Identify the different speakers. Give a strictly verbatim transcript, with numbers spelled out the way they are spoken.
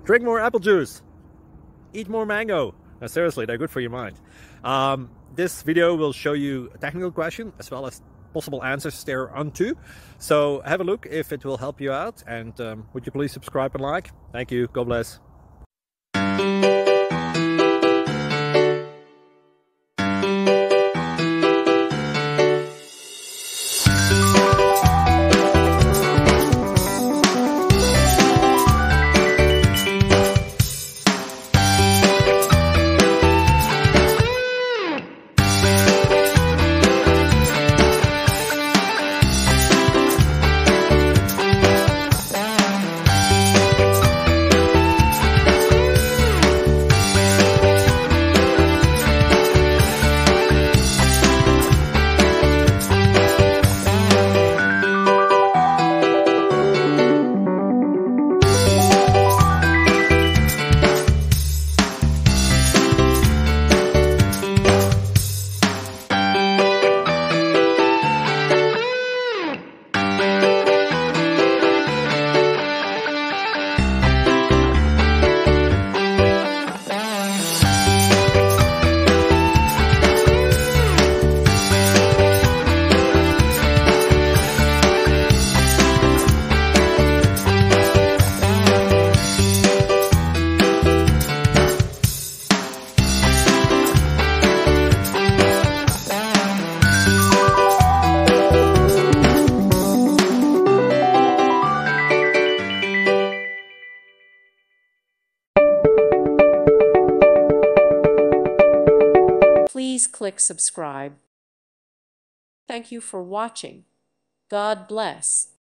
Speaker 1: Drink more apple juice. Eat more mango. Now, seriously, they're good for your mind. Um, this video will show you a technical question as well as possible answers thereunto. So have a look if it will help you out. And um, would you please subscribe and like? Thank you. God bless.
Speaker 2: Please click subscribe. Thank you for watching. God bless.